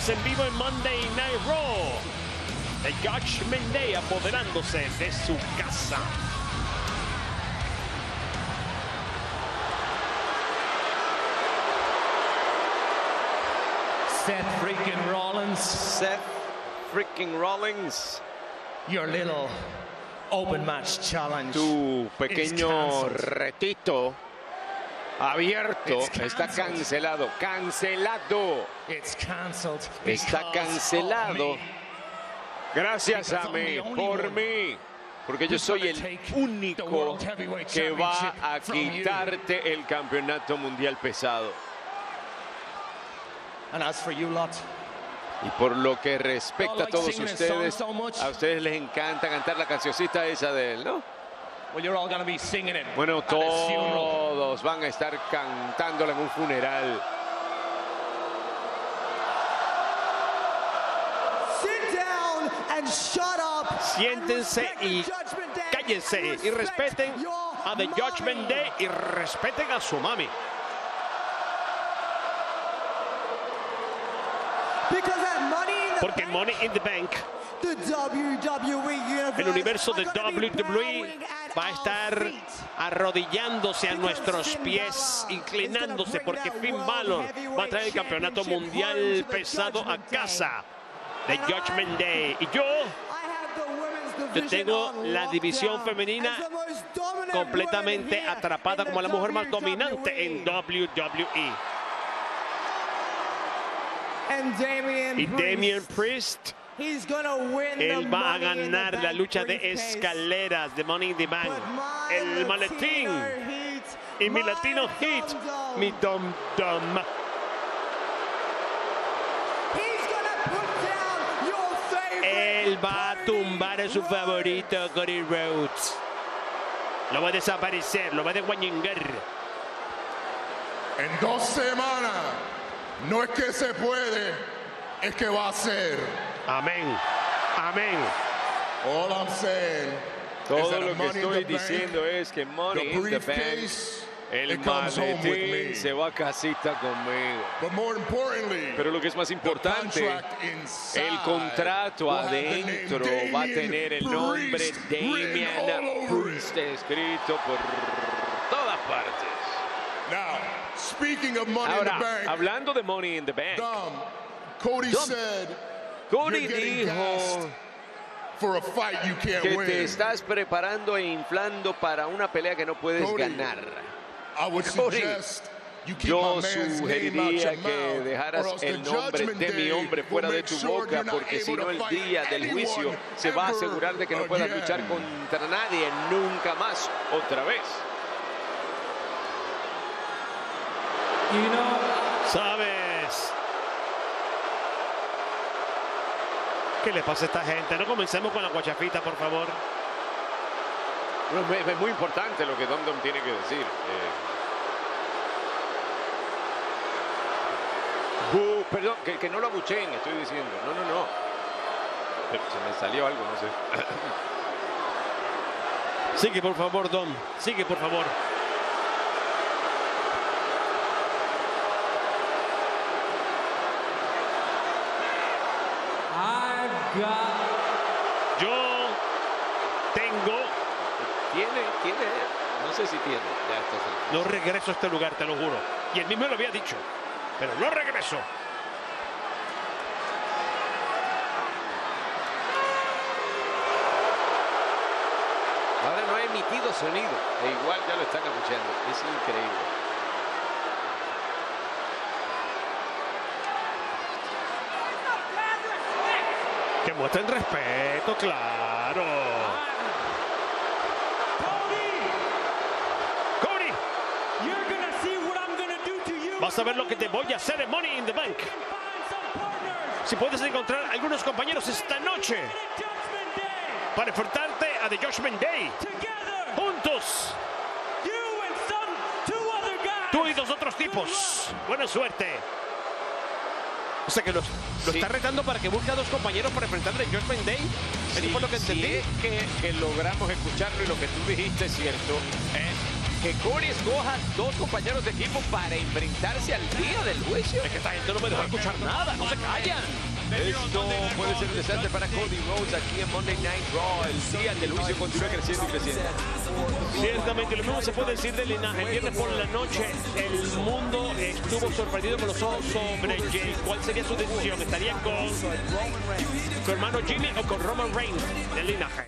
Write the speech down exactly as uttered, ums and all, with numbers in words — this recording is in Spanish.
Estamos en vivo en Monday Night Raw. The Judgment Day apoderándose de su casa. Seth freaking Rollins. Seth freaking Rollins. Your little open match challenge. Tu pequeño retito abierto está cancelado. Cancelado. It's canceled. Está cancelado. Gracias a mí, por mí. Porque yo soy el único que va a quitarte el campeonato mundial pesado. And as for you lot, y por lo que respecta a todos ustedes, a ustedes les encanta cantar la cancioncita esa de él, ¿no? Well, you're all gonna be singing it. Bueno, todos van a estar cantándola en un funeral. Sit down and shut up. Siéntense y cállense y respeten a The Judgment Day y respeten a su mami. Porque Money in the Bank, el universo de W W E va a estar arrodillándose a nuestros pies, inclinándose, porque Finn Balor va a traer el campeonato mundial pesado a casa de Judgment Day. Y yo, yo tengo la división femenina completamente atrapada como la mujer más dominante en W W E. Y Damian Priest, él va a ganar la lucha de escaleras de Money in the Bank. El maletín y mi Latino Heat, mi Dom Dom. Él va a tumbar a su favorito, Cody Rhodes. Lo va a desaparecer, lo va a desguañingar. En dos semanas. No es que se puede, es que va a ser. Amén. Amén. All I'm saying Todo lo que estoy diciendo es que Money in the Bank, el maletín se va a casita conmigo. Pero lo que es más importante, el contrato adentro va a tener el nombre Damian Priest escrito por todas partes. Now, speaking of money Ahora, in the bank, hablando de Money in the Bank, Dom, Cody Dom, said, Cody dijo for a fight you can't que win. te estás preparando e inflando para una pelea que no puedes Cody, ganar. I would Cody, suggest you keep yo my man's sugeriría name out your que mouth, dejaras or else el the nombre judgment de mi day hombre fuera will de make tu sure boca, you're not porque si able no to el fight día del anyone juicio se va a ever asegurar de que no puedas again. luchar contra nadie nunca más, otra vez. you know, ¿Sabes qué le pasa a esta gente? No comencemos con la guachafita, por favor. Bueno, es muy importante lo que Dom Dom tiene que decir. Eh, bu, perdón, que, que no lo abucheen, estoy diciendo. No, no, no. Pero se me salió algo, no sé. Sigue, por favor, Dom. Sigue, por favor. I've got. Yo tengo. Tiene, tiene, no sé si tiene. Ya está. No regreso a este lugar, te lo juro. Y él mismo lo había dicho. Pero no regreso. Ahora no ha emitido sonido. E igual ya lo están abucheando. Es increíble. Que muestren respeto, claro. Cody, vas a ver lo que te voy a hacer en Money in the Bank. Si puedes encontrar algunos compañeros esta noche para enfrentarte a The Judgment Day. Juntos. Tú y dos otros tipos. Buena suerte. O sea que lo, lo Sí. está retando para que busque a dos compañeros para enfrentar a Judgment Day. Eso Sí, fue lo que entendí. si es que, que logramos escucharlo y lo que tú dijiste es cierto. ¿eh? que Cody escoja dos compañeros de equipo para enfrentarse al día del juicio. Es que esta gente no me deja escuchar nada, no se callan. Esto puede ser interesante para Cody Rhodes aquí en Monday Night Raw. El día del juicio continúa creciendo y creciendo. Ciertamente, lo mismo se puede decir de linaje. El viernes por la noche, el mundo estuvo sorprendido con los ojos sobre Jay. ¿Cuál sería su decisión? ¿Estaría con su hermano Jimmy o con Roman Reigns del linaje?